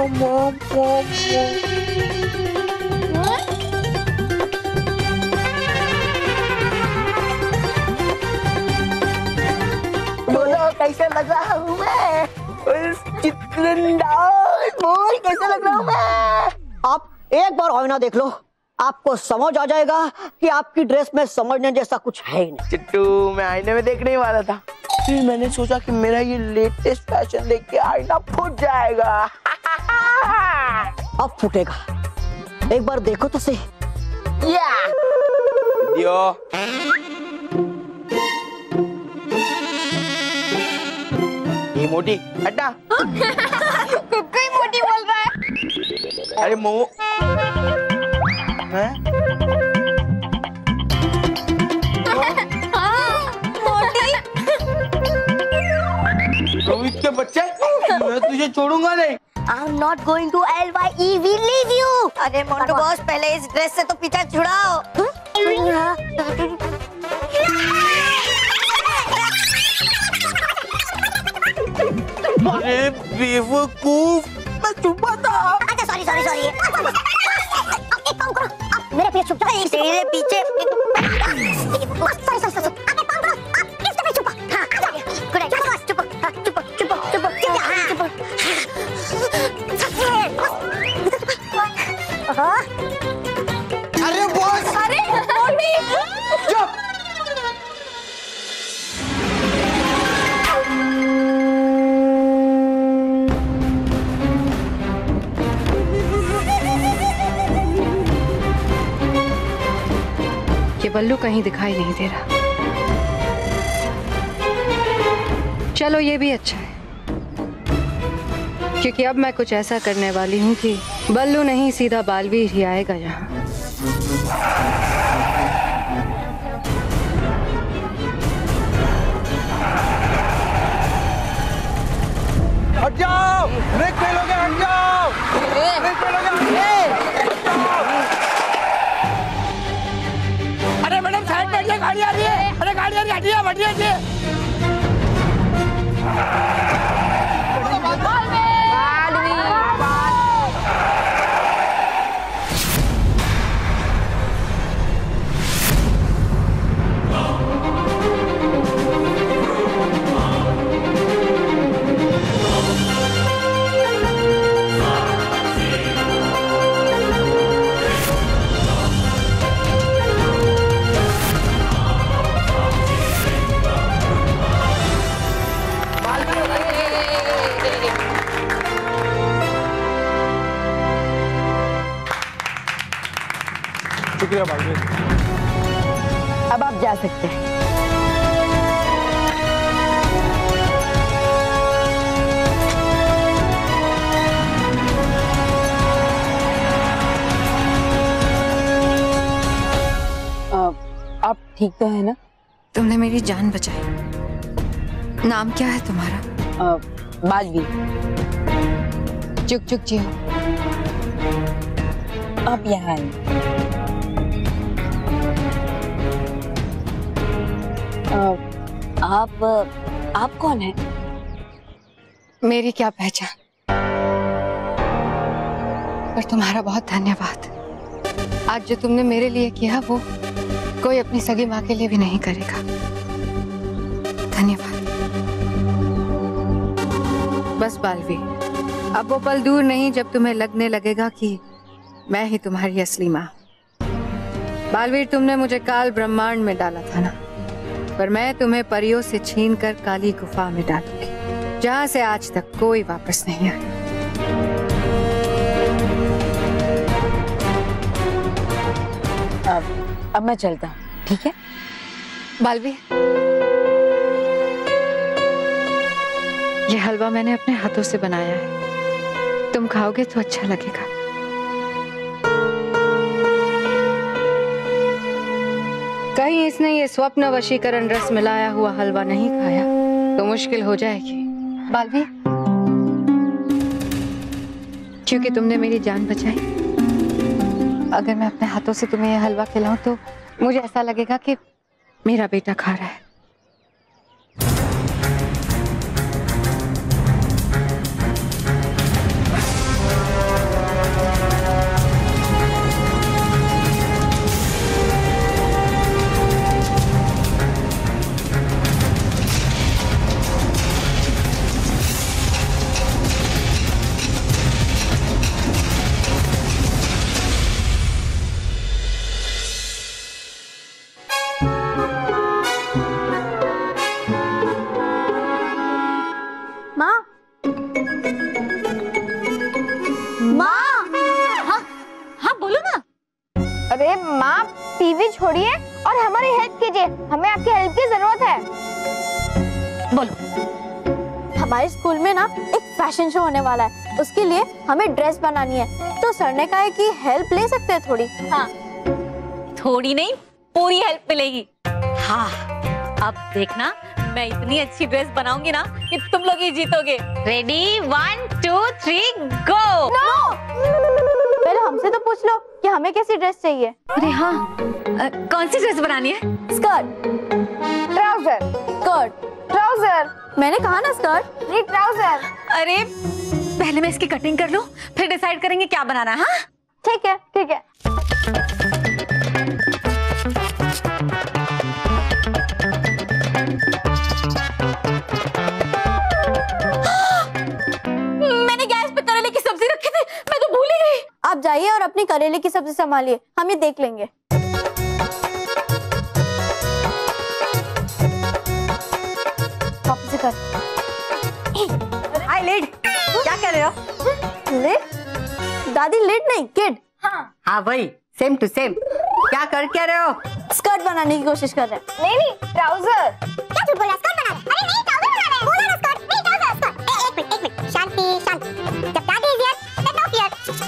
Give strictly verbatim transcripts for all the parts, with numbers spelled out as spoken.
Mom mom mom बोलो कैसे लग रहा हूँ मैं? चित्रंदाज बोल कैसे लग रहा हूँ मैं? आप एक बार आईना देख लो, आपको समझ आ जाएगा कि आपकी ड्रेस में समझने जैसा कुछ है ही नहीं। चिट्टू मैं आईने में देखने ही वाला था, फिर मैंने सोचा कि मेरा ये लेटेस्ट फैशन देख के आईना फूट जाएगा। अब फूटेगा, एक बार देखो तो सही। या दियो ये मोटी हटा। खुद को ही मोटी बोल रहा है। अरे मो हैं? रोहित के बच्चे, मैं तुझे छोड़ूंगा नहीं। I'm not going to L Y E, we leave you. अरे मोंटू बॉस, पहले इस ड्रेस से तो पीछा छुड़ाओ। अरे बेवकूफ, मैं छुपा था। अच्छा सॉरी सॉरी सॉरी। एक काम करो, आप मेरे पीछे छुप जाओ। तेरे पीछे सॉरी सॉरी सॉरी। आप एक काम करो, आप इसके पीछे छुपो। हाँ आ जाओ। गुड नाइट बस, छुपो। हाँ छुपो छुपो छुपो छुपो। हाँ अरे बॉस, अरे मोटी चुप। ये बल्लू कहीं दिखाई नहीं दे रहा। चलो ये भी अच्छा है, क्योंकि अब मैं कुछ ऐसा करने वाली हूँ कि बल्लू नहीं सीधा बालवीर ही आएगा यहाँ। हट जाओ, ब्रेक फेल हो गया, हट जाओ, ब्रेक फेल हो गया, हट जाओ। अरे मैडम साइड बैठिए, गाड़ी आ रही है। अरे गाड़ी आ रही है, हटिए हटिए हटिए। शुक्रिया भाई। अब आप जा सकते हैं। आप ठीक तो है ना? तुमने मेरी जान बचाई। नाम क्या है तुम्हारा? बालवीर। चुक चुक जी हो। आप यहाँ आइए। आप आप कौन है? मेरी क्या पहचान, पर तुम्हारा बहुत धन्यवाद। आज जो तुमने मेरे लिए किया वो कोई अपनी सगी माँ के लिए भी नहीं करेगा। धन्यवाद। बस बालवीर, अब वो पल दूर नहीं जब तुम्हें लगने लगेगा कि मैं ही तुम्हारी असली माँ। बालवीर, तुमने मुझे काल ब्रह्मांड में डाला था ना, पर मैं तुम्हें परियों से छीनकर काली गुफा में डालूंगी, जहाँ से आज तक कोई वापस नहीं आया। अब अब मैं चलता हूँ, ठीक है? बालवीर, ये हलवा मैंने अपने हाथों से बनाया है, तुम खाओगे तो अच्छा लगेगा। कहीं इसने ये स्वप्न वशीकरण रस मिलाया हुआ हलवा नहीं खाया तो मुश्किल हो जाएगी। बालवीर, क्योंकि तुमने मेरी जान बचाई, अगर मैं अपने हाथों से तुम्हें यह हलवा खिलाऊं तो मुझे ऐसा लगेगा कि मेरा बेटा खा रहा है। अबे माँ, टीवी छोड़िए और हमारी हेल्प कीजिए, हमें आपकी हेल्प की जरूरत है। बोलो। हमारे स्कूल में ना एक फैशन शो होने वाला है, उसके लिए हमें ड्रेस बनानी है, तो सर ने कहा है कि हेल्प ले सकते हैं थोड़ी। हाँ, थोड़ी नहीं पूरी हेल्प मिलेगी। हाँ, अब देखना मैं इतनी अच्छी ड्रेस बनाऊंगी ना कि तुम लोग ही जीतोगे। Ready, one two three go. No, पहले हमसे तो पूछ लो कि हमें कैसी ड्रेस चाहिए। अरे हाँ, आ, कौन सी ड्रेस बनानी है? Skirt, trouser, skirt, trouser. मैंने कहा ना स्कर्ट, नहीं ट्राउजर। अरे पहले मैं इसकी कटिंग कर लूं, फिर डिसाइड करेंगे क्या बनाना है। हाँ ठीक है, ठीक है। मैंने गैस पे करेले की सब्जी रखी थी, मैं तो भूल ही गई। आप जाइए और अपनी करेले की सब्जी संभालिए, हम ये देख लेंगे। वापस कर। हाय लिड, क्या कर रहे हो? लिड? दादी लिड नहीं, किड। हाँ हाँ भाई, सेम टू सेम। क्या कर क्या रहे हो? स्कर्ट बनाने की कोशिश कर रहे हैं। नहीं नहीं, ट्राउजर। क्या झूठ बोला? स्कर्ट बना रहे हैं। अरे नहीं, ट्राउजर बना रहे हैं। बोला ना स्कर्ट, नहीं ट्राउजर, स्कर्ट। ए, एक मिनट, एक मिनट, शांति शांति। जब दादी is here, let no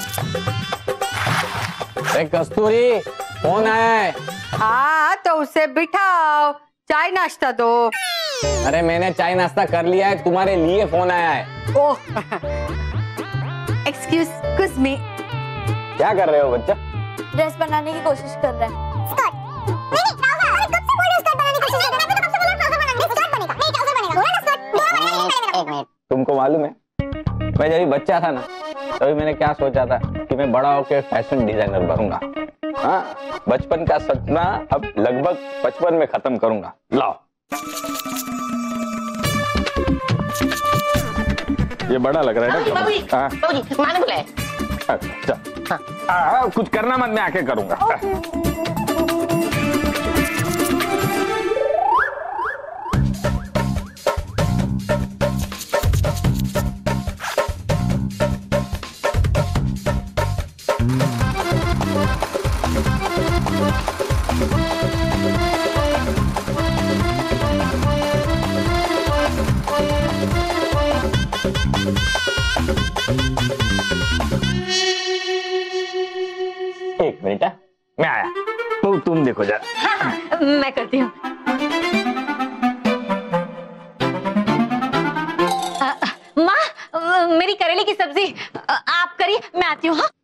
fear. अरे कस्तूरी, फोन आया है। हाँ तो उसे बिठाओ, चाय नाश्ता दो। अरे मैंने चाय नाश्ता कर लिया है, तुम्हारे लिए फोन आया है। Oh, excuse excuse me. क्या कर रहे हो बच्चा? ड्रेस बनाने की कोशिश कर रहे हैं। स्कर्ट। नहीं नहीं, ट्राउजर। अरे कब से बोल रहे हो स्कर्ट बनाने की कोशिश कर रहे हो? मैं तो कब से बोल रहा हूं ट्राउजर बनाने की। स्कर्ट बनेगा। नहीं ट्राउजर बनेगा। बोला ना स्कर्ट। बोला बनेगा, नहीं बनेगा। एक मिनट। तुमको मालूम है, मैं जब बच्चा था ना, तभी मैंने क्या सोचा था कि मैं बड़ा होकर फैशन डिजाइनर बनूंगा। हाँ, बचपन का सपना अब लगभग बचपन में खत्म करूंगा। लाओ, ये बड़ा लग रहा है ना? बाबूजी, हाँ, बाबूजी, माँ ने बुलाया। अच्छा, हाँ, कुछ करना मत, मैं आके करूंगा। एक मिनट, मैं आया। तो तुम देखो जरा। हाँ, मैं करती हूँ। माँ, मेरी करेले की सब्जी आप करिए, मैं आती हूँ। हाँ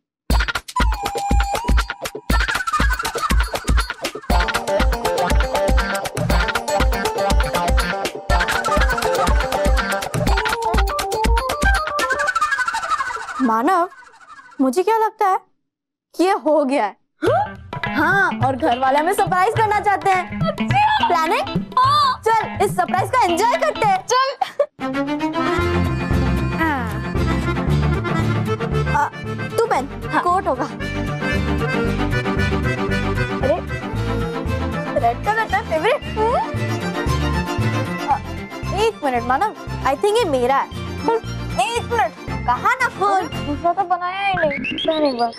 मानव, मुझे क्या लगता है कि ये हो गया है। हाँ, और घर वाले हमें सरप्राइज करना चाहते हैं। प्लानिंग? चल इस सरप्राइज का एंजॉय करते हैं। चल। आ, तू पहन, हाँ। कोट होगा। अरे रेड कलर है फेवरेट। एक मिनट मानव, आई थिंक ये मेरा है। एक मिनट, कहा ना खोल। दूसरा तो बनाया ही नहीं। पहन एक बार।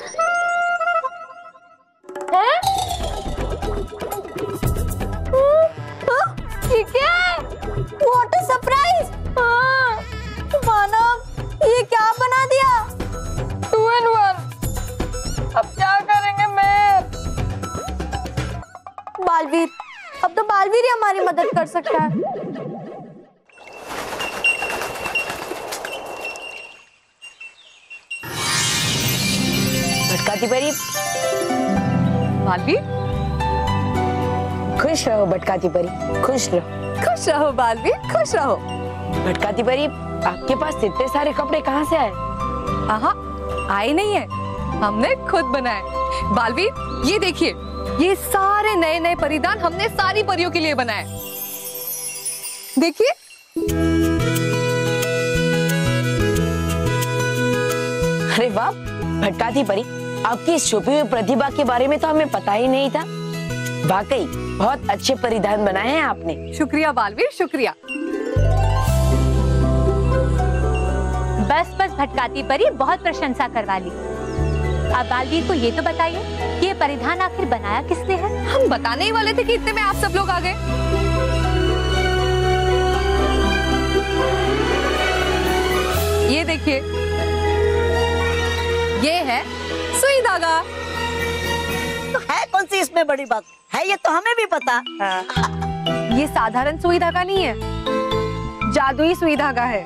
ये क्या है? What a surprise! हाँ, मानव, ये क्या बना दिया? Two in one. अब क्या करेंगे मैं? बालवीर, अब तो बालवीर ही हमारी मदद कर सकता है। भटकाती परी, बालवीर, खुश रहो भटकाती परी, खुश रहो। खुश रहो बालवीर, खुश रहो। भटकाती परी, आपके पास इतने सारे कपड़े कहाँ से आए? आहा, आए नहीं है, हमने खुद बनाए। बालवीर, ये देखिए, ये सारे नए नए परिधान हमने सारी परियों के लिए बनाए। देखिए। अरे वाह भटकाती परी, आपकी इस छुपी हुई प्रतिभा के बारे में तो हमें पता ही नहीं था। वाकई बहुत अच्छे परिधान बनाए हैं आपने। शुक्रिया बालवीर, शुक्रिया। बस बस भटकाती परी, बहुत प्रशंसा करवा ली। आप बालवीर को ये तो बताइए कि ये परिधान आखिर बनाया किसने है? हम बताने ही वाले थे कि इतने में आप सब लोग आ गए। ये देखिए, ये है सुई धागा। तो है कौन सी इसमें बड़ी बात है, ये तो हमें भी पता। ये साधारण सुई धागा नहीं है, जादुई सुई धागा है।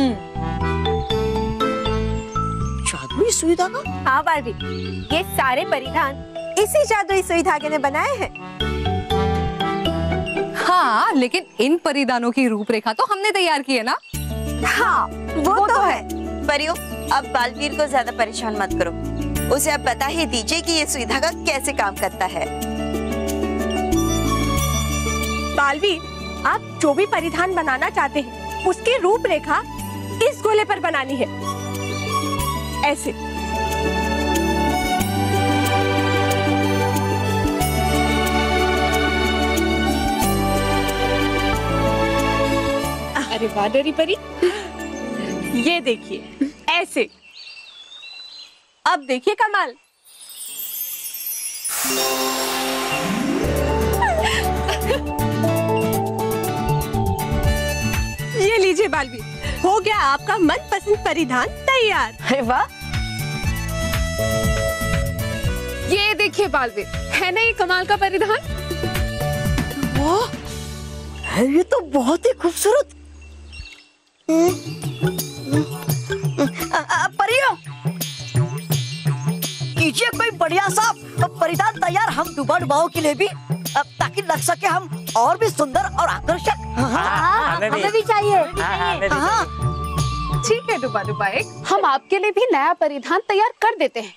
जादुई सुई धागा? हाँ बालवीर, ये सारे परिधान इसी जादुई सुई धागे ने बनाए हैं। हाँ, लेकिन इन परिधानों की रूपरेखा तो हमने तैयार की है ना। हाँ, वो, वो तो, तो है। परियो, अब बालवीर को ज्यादा परेशान मत करो, उसे अब बता ही दीजिए कि ये सुई धागा कैसे काम करता है। बालवीर, आप जो भी परिधान बनाना चाहते हैं, उसकी रूपरेखा इस गोले पर बनानी है, ऐसे। अरे वाह डरी परी, ये देखिए ऐसे। अब देखिए कमाल। ये लीजिए बालवीर, हो गया आपका मनपसंद परिधान तैयार। अरे वाह, ये देखिए बालवीर, है ना ये कमाल का परिधान? वाह, ये तो बहुत ही खूबसूरत। परियों, कीजिए कोई बढ़िया सा परिधान तैयार हम डुबा डुबाओ के लिए भी, ताकि लग सके हम और भी सुंदर और आकर्षक। हाँ, हमें भी, भी चाहिए। हाँ, ठीक है डुबा डुबा एक, हम आपके लिए भी नया परिधान तैयार कर देते हैं,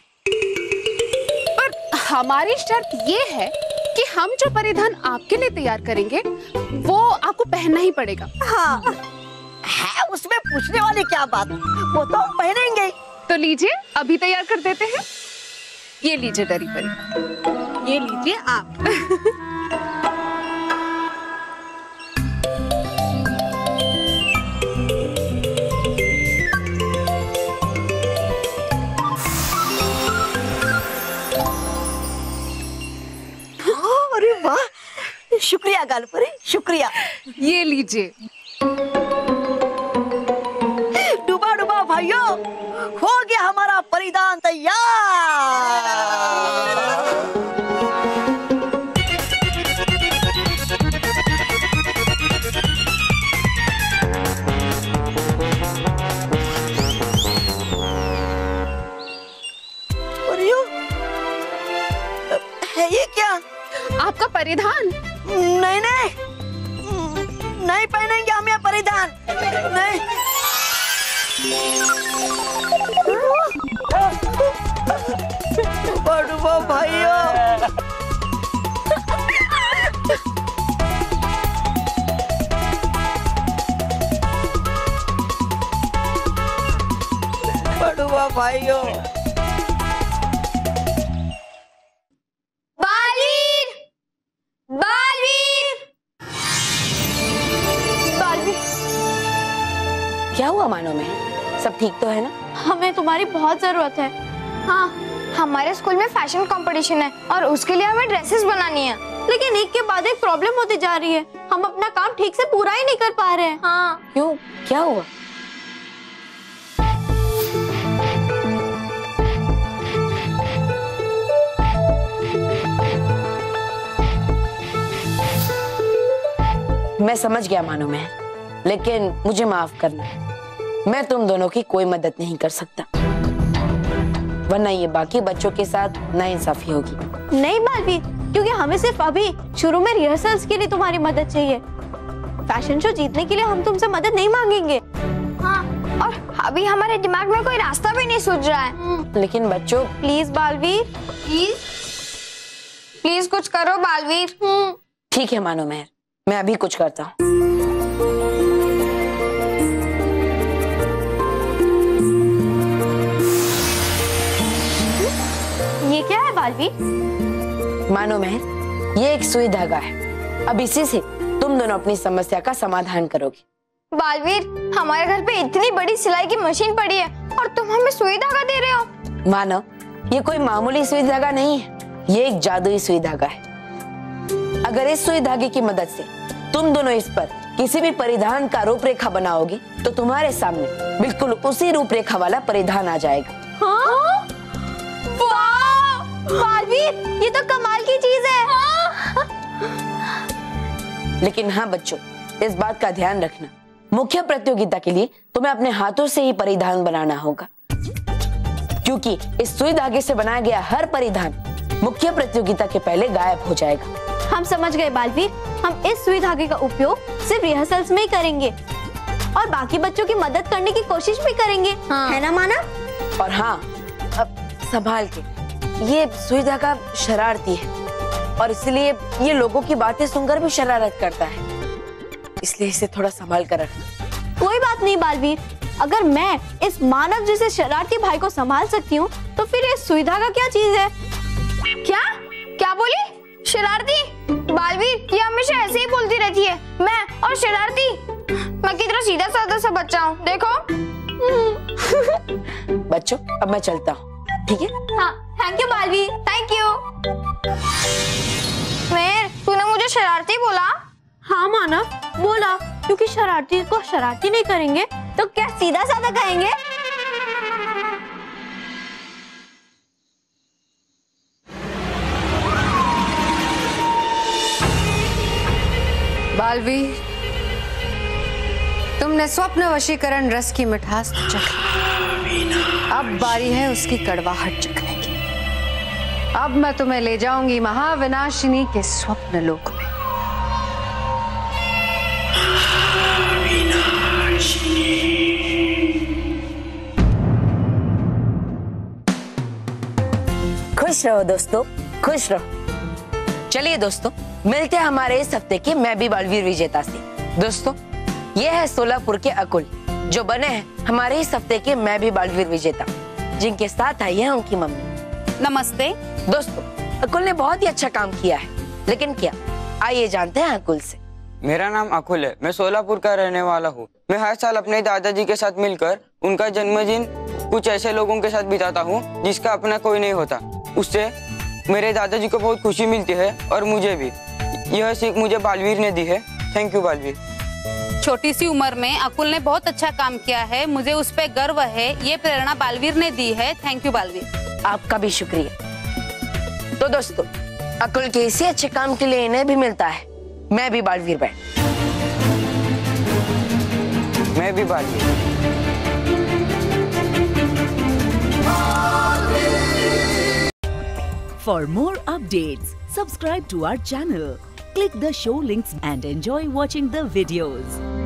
पर हमारी शर्त ये है कि हम जो परिधान आपके लिए तैयार करेंगे वो आपको पहनना ही पड़ेगा। हाँ, है उसमें पूछने वाली क्या बात, वो तो हम पहनेंगे। तो लीजिए, अभी तैयार कर देते हैं। ये लीजिए डरी परी, ये लीजिए आप। अरे वाह, शुक्रिया गालपरी, शुक्रिया। ये लीजिए। डुबा डुबा भाइयों, हो गया हमारा परिधान तैयार। परियों, है ये क्या? आपका परिधान? नहीं नहीं, नहीं पहनेंगे हम ये परिधान, नहीं। बड़ुआ भाइयों, बड़ुआ भाइयों। बालवीर, बालवीर, बालवीर, क्या हुआ मानो में? सब ठीक तो है ना? हमें तुम्हारी बहुत जरूरत है। हाँ, हमारे स्कूल में फैशन कंपटीशन है और उसके लिए हमें ड्रेसेस बनानी है, लेकिन एक के बाद एक प्रॉब्लम होती जा रही है। हम अपना काम ठीक से पूरा ही नहीं कर पा रहे हैं। हाँ। क्यों, क्या हुआ? मैं समझ गया मानो में, लेकिन मुझे माफ करना, मैं तुम दोनों की कोई मदद नहीं कर सकता, वरना ये बाकी बच्चों के साथ नाइंसाफी होगी। नहीं बालवीर, क्योंकि हमें सिर्फ अभी शुरू में रिहर्सल्स के लिए तुम्हारी मदद चाहिए। फैशन शो जीतने के लिए हम तुमसे मदद नहीं मांगेंगे। हाँ, और अभी हमारे दिमाग में कोई रास्ता भी नहीं सूझ रहा है। लेकिन बच्चों, प्लीज बालवीर, प्लीज प्लीज कुछ करो बालवीर। ठीक है मानो मेहर, मैं अभी कुछ करता हूँ। ये क्या है बालवीर? मानो मेहर, ये एक सुई धागा है, अब इसी से तुम दोनों अपनी समस्या का समाधान करोगे। बालवीर, हमारे घर पे इतनी बड़ी सिलाई की मशीन पड़ी है और तुम हमें सुई धागा दे रहे हो। मानो, ये कोई मामूली सुई धागा नहीं है, ये एक जादुई सुई धागा है। अगर इस सुई धागे की मदद से तुम दोनों इस पर किसी भी परिधान का रूपरेखा बनाओगी तो तुम्हारे सामने बिल्कुल उसी रूपरेखा वाला परिधान आ जाएगा। हाँ? वाह! बालवीर, ये तो कमाल की चीज है। हाँ? लेकिन हाँ बच्चों, इस बात का ध्यान रखना, मुख्य प्रतियोगिता के लिए तुम्हें अपने हाथों से ही परिधान बनाना होगा, क्योंकि इस सुई धागे से बनाया गया हर परिधान मुख्य प्रतियोगिता के पहले गायब हो जाएगा। हम समझ गए बालवीर, हम इस सुई धागे का उपयोग सिर्फ रिहर्सल्स में ही करेंगे और बाकी बच्चों की मदद करने की कोशिश भी करेंगे। हाँ। है ना माना? और हाँ, अब संभाल के, ये सुई धागा शरारती है और इसलिए ये लोगों की बातें सुनकर भी शरारत करता है, इसलिए इसे थोड़ा संभाल कर रखना। कोई बात नहीं बालवीर, अगर मैं इस मानव जैसे शरारती भाई को संभाल सकती हूँ तो फिर ये सुई धागा क्या चीज है? क्या क्या बोली? शरारती? बालवीर, ये हमेशा ऐसे ही बोलती रहती है, मैं और शरारती। मैं कितना सीधा साधा सा बच्चा हूँ, देखो। बच्चों, अब मैं चलता हूँ, ठीक है? हाँ, thank you Baalveer, thank you. मेर, तूने मुझे शरारती बोला? हाँ मानव, बोला, क्योंकि शरारती को शरारती नहीं करेंगे तो क्या सीधा साधा कहेंगे? बालवीर, तुमने स्वप्न वशीकरण रस की मिठास तो चख ली, अब बारी है उसकी कड़वाहट चखने की। अब मैं तुम्हें ले जाऊंगी महाविनाशिनी के स्वप्न लोक में। खुश रहो दोस्तों, खुश रहो। चलिए दोस्तों, मिलते हैं हमारे इस हफ्ते के मैं भी बालवीर विजेता से। दोस्तों, ये है सोलापुर के अकुल, जो बने हैं हमारे इस हफ्ते के मैं भी बालवीर विजेता, जिनके साथ आई है उनकी मम्मी। नमस्ते दोस्तों, अकुल ने बहुत ही अच्छा काम किया है, लेकिन क्या, आइए जानते हैं अकुल से। मेरा नाम अकुल है, मैं सोलापुर का रहने वाला हूँ। मैं हर साल अपने दादाजी के साथ मिलकर उनका जन्मदिन कुछ ऐसे लोगों के साथ बिताता हूँ जिसका अपना कोई नहीं होता। उससे मेरे दादाजी को बहुत खुशी मिलती है और मुझे भी। यह सीख मुझे बालवीर ने दी है। Thank you Baalveer. छोटी सी उम्र में अकुल ने बहुत अच्छा काम किया है, मुझे उस पर गर्व है। ये प्रेरणा बालवीर ने दी है। Thank you Baalveer. आपका भी शुक्रिया। तो दोस्तों, अकुल के इसी अच्छे काम के लिए इन्हें भी मिलता है मैं भी बालवीर बैंड। मैं भी Baalveer. For more updates, subscribe to our channel, click the show links and enjoy watching the videos.